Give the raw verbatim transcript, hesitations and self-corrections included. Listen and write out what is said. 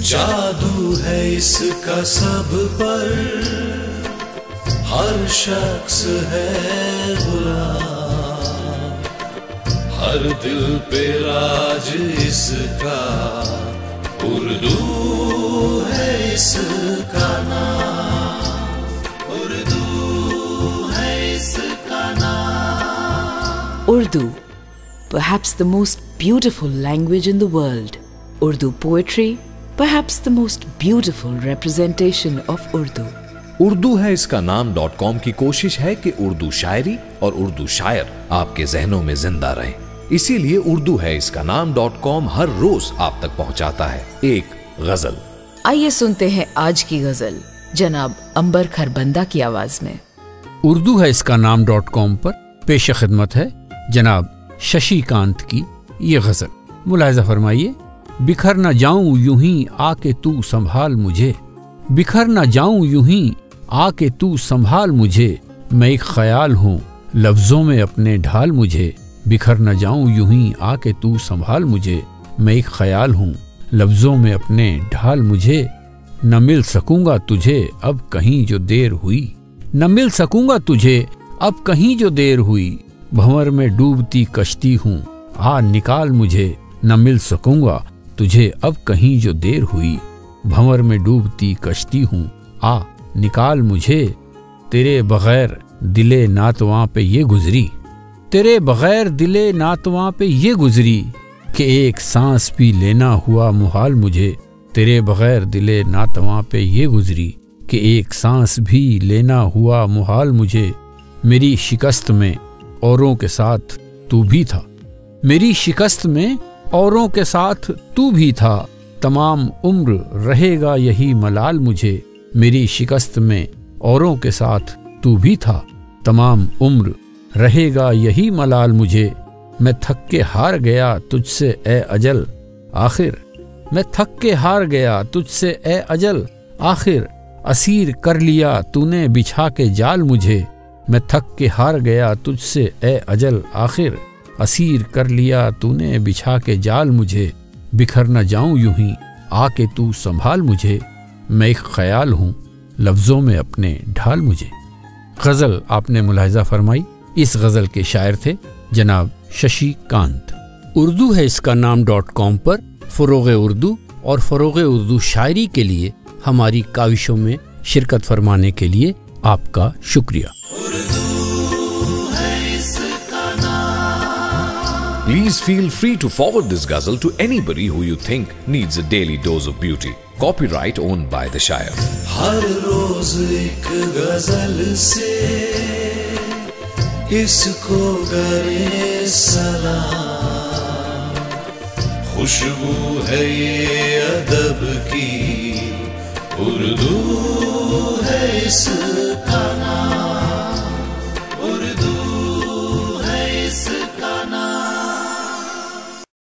جادو ہے اس کا سب پر، ہر شخص ہے غلام، ہر دل پہ راج اس کا، اردو ہے اس کا نام، اردو ہے اس کا نام۔ Urdu, perhaps the most beautiful language in the world. Urdu poetry, perhaps the most beautiful representation of Urdu. Urdu ہے اس کا نام ڈاٹ کام کی کوشش ہے کہ اردو شاعری اور اردو شاعر آپ کے ذہنوں میں زندہ رہیں، اسی لیے اردو ہے اس کا نام ڈاٹ کام ہر روز آپ تک پہنچاتا ہے ایک غزل۔ آئیے سنتے ہیں آج کی غزل جناب عنبر کھربندہ کی آواز میں۔ اردو ہے اس کا نام ڈاٹ کام پر پیش خدمت ہے جناب ششی کانت کی یہ غزل۔ ملاحظہ فرمائیے۔ بکھر نہ جاؤں یوں ہی آ کے تو سنبھال مجھے، بکھر نہ جاؤں یوں ہی آ کے تو سنبھال مجھے، میں ایک خیال ہوں لفظوں میں اپنے ڈھال مجھے، بکھر نہ جاؤں یوں ہی آ کے تو سنبھال مجھے، میں ایک خیال ہوں لفظوں میں اپنے ڈھال مجھے، نہ مل سکوں گا تجھے اب کہیں جو دیر ہوئی، نہ مل سکوں گا تجھے اب کہیں جو دیر ہوئی، بھنور میں ڈوبتی کشتی ہوں آ نکال مجھے، نہ مل سکوں گا تجھے اب کہیں جو دیر ہوئی، بھنور میں ڈوبتی کشتی ہوں آ نکال مجھے، تیرے بغیر دلے ناتواں پہ یہ گزری، تیرے بغیر دلے ناتواں پہ یہ گزری، کہ ایک سانس بھی لینا ہوا محال مجھے، تیرے بغیر دلے ناتواں پہ یہ گزری، کہ ایک سانس بھی لینا ہوا محال مجھے، میری شکست میں اوروں کے ساتھ تو بھی تھا، میری شکست میں اوروں کے ساتھ تو بھی تھا، تمام عمر رہے گا یہی ملال مجھے، میری شکست میں اوروں کے ساتھ تو بھی تھا، تمام عمر رہے گا یہی ملال مجھے، میں تھک کے ہار گیا تجھ سے اے اجل آخر، میں تھک کے ہار گیا تجھ سے اے اجل آخر، اسیر کر لیا تو نے بچھا کے جال مجھے، میں تھک کے ہار گیا تجھ سے اے اجل آخر، اسیر کر لیا تو نے بچھا کے جال مجھے، بکھر نہ جاؤں یوں ہی آ کے تو سنبھال مجھے، میں ایک خیال ہوں لفظوں میں اپنے ڈھال مجھے۔ غزل آپ نے ملاحظہ فرمائی۔ اس غزل کے شاعر تھے جناب ششی کانت۔ اردو ہے اس کا نام ڈاٹ کام پر فروغ اردو اور فروغ اردو شاعری کے لیے ہماری کاوشوں میں شرکت فرمانے کے لیے آپ کا شکریہ۔ Please feel free to forward this ghazal to anybody who you think needs a daily dose of beauty. Copyright owned by the Shire. ہر روز ایک غزل سے اس کو کرے سلام، خوشبو ہے یہ ادب کی، اردو ہے اس